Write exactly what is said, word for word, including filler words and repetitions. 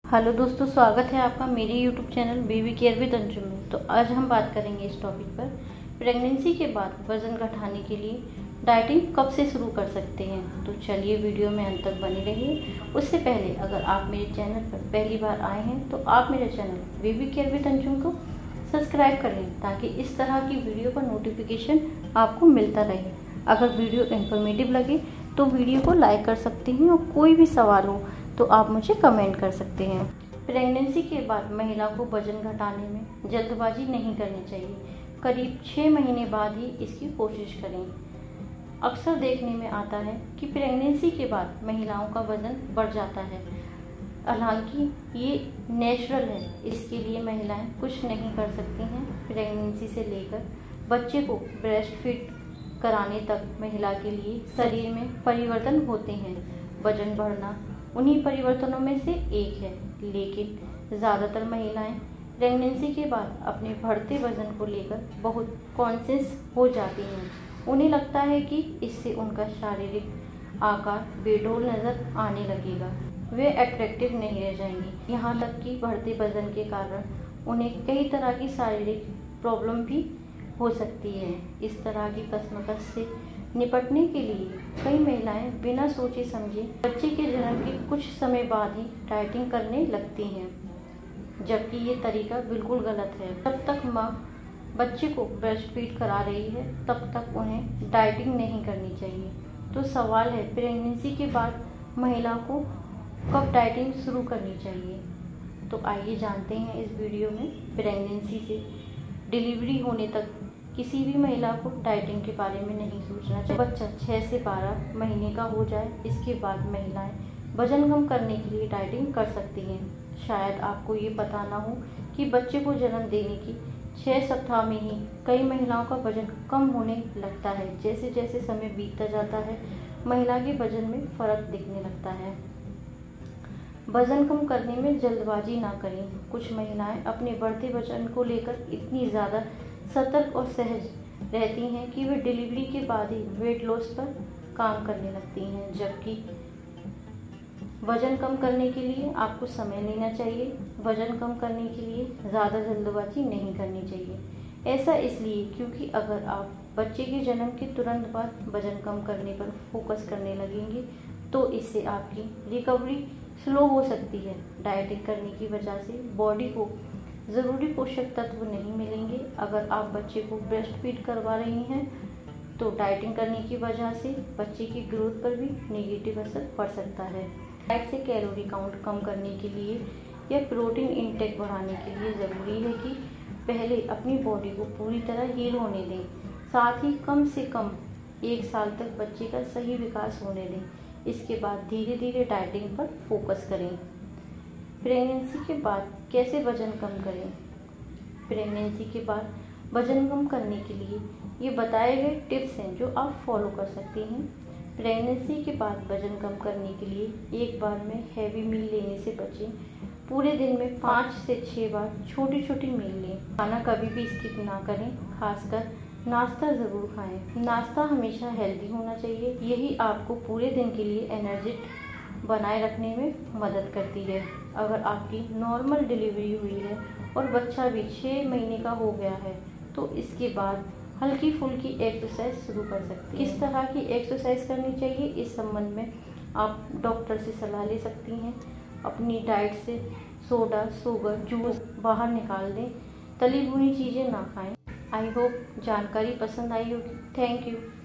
Hello दोस्तों, स्वागत है आपका मेरे YouTube channel baby care with Anshu में। तो आज हम बात करेंगे इस टॉपिक पर, प्रेगनेंसी के बाद वज़न घटाने के लिए डाइटिंग कब से शुरू कर सकते हैं। तो चलिए वीडियो में अंत तक बने रहिए। उससे पहले अगर आप मेरे चैनल पर पहली बार आए हैं तो आप मेरे channel baby care with Anshu को सब्सक्राइब कर लें ताकि इस तरह की वीडियो का नोटिफिकेशन आपको मिलता रहे। अगर वीडियो इन्फॉर्मेटिव लगे तो वीडियो को लाइक कर सकते हैं और कोई भी सवाल हो तो आप मुझे कमेंट कर सकते हैं। प्रेगनेंसी के बाद महिला को वजन घटाने में जल्दबाजी नहीं करनी चाहिए। करीब छः महीने बाद ही इसकी कोशिश करें। अक्सर देखने में आता है कि प्रेगनेंसी के बाद महिलाओं का वजन बढ़ जाता है। हालांकि ये नेचुरल है, इसके लिए महिलाएं कुछ नहीं कर सकती हैं। प्रेगनेंसी से लेकर बच्चे को ब्रेस्ट फीड कराने तक महिला के लिए शरीर में परिवर्तन होते हैं। वजन बढ़ना उन्हीं परिवर्तनों में से एक है, लेकिन ज़्यादातर महिलाएं प्रेगनेंसी के बाद अपने बढ़ते वजन को लेकर बहुत कॉन्शियस हो जाती हैं। उन्हें लगता है कि इससे उनका शारीरिक आकार बेडोल नज़र आने लगेगा, वे अट्रैक्टिव नहीं रह जाएंगी। यहाँ तक कि बढ़ते वजन के कारण उन्हें कई तरह की शारीरिक प्रॉब्लम भी हो सकती है। इस तरह की कश्मकश से निपटने के लिए कई महिलाएं बिना सोचे समझे बच्चे के जन्म के कुछ समय बाद ही डाइटिंग करने लगती हैं, जबकि ये तरीका बिल्कुल गलत है। जब तक माँ बच्चे को ब्रेस्ट फीड करा रही है तब तक उन्हें डाइटिंग नहीं करनी चाहिए। तो सवाल है, प्रेगनेंसी के बाद महिला को कब डाइटिंग शुरू करनी चाहिए। तो आइए जानते हैं इस वीडियो में। प्रेगनेंसी से डिलीवरी होने तक किसी भी महिला को डाइटिंग के बारे में नहीं सोचना चाहिए। बच्चा छः से बारह महीने का हो जाए, इसके बाद महिलाएं वजन कम करने के लिए डाइटिंग कर सकती हैं। शायद आपको ये पता ना हो कि बच्चे को जन्म देने की छः सप्ताह में ही कई महिलाओं का वजन कम होने लगता है। जैसे जैसे समय बीतता जाता है महिला के वजन में फर्क दिखने लगता है। वजन कम करने में जल्दबाजी ना करें। कुछ महिलाएं अपने बढ़ते वजन को लेकर इतनी ज़्यादा सतर्क और सहज रहती हैं कि वे डिलीवरी के बाद ही वेट लॉस पर काम करने लगती हैं, जबकि वजन कम करने के लिए आपको समय लेना चाहिए। वजन कम करने के लिए ज़्यादा जल्दबाजी नहीं करनी चाहिए। ऐसा इसलिए क्योंकि अगर आप बच्चे के जन्म के तुरंत बाद वजन कम करने पर फोकस करने लगेंगे तो इससे आपकी रिकवरी स्लो हो सकती है। डाइटिंग करने की वजह से बॉडी को ज़रूरी पोषक तत्व नहीं मिलेंगे। अगर आप बच्चे को ब्रेस्ट फीड करवा रही हैं तो डाइटिंग करने की वजह से बच्चे की ग्रोथ पर भी नेगेटिव असर पड़ सकता है। डाइट से कैलोरी काउंट कम करने के लिए या प्रोटीन इंटेक बढ़ाने के लिए ज़रूरी है कि पहले अपनी बॉडी को पूरी तरह हील होने दें। साथ ही कम से कम एक साल तक बच्चे का सही विकास होने दें। इसके बाद धीरे धीरे डाइटिंग पर फोकस करें। प्रेगनेंसी के बाद कैसे वजन कम करें। प्रेगनेंसी के बाद वजन कम करने के लिए ये बताए गए टिप्स हैं जो आप फॉलो कर सकते हैं। प्रेगनेंसी के बाद वजन कम करने के लिए एक बार में हैवी मील लेने से बचें। पूरे दिन में पाँच से छः बार छोटी छोटी मील लें। खाना कभी भी स्किप ना करें, खासकर नाश्ता ज़रूर खाएं। नाश्ता हमेशा हेल्दी होना चाहिए, यही आपको पूरे दिन के लिए एनर्जेटिक बनाए रखने में मदद करती है। अगर आपकी नॉर्मल डिलीवरी हुई है और बच्चा भी छः महीने का हो गया है तो इसके बाद हल्की फुल्की एक्सरसाइज शुरू कर सकती हैं। किस तरह की एक्सरसाइज करनी चाहिए इस संबंध में आप डॉक्टर से सलाह ले सकती हैं। अपनी डाइट से सोडा, शुगर, जूस बाहर निकाल दें। तली भुनी चीज़ें ना खाएं। आई होप जानकारी पसंद आई होगी। Thank you.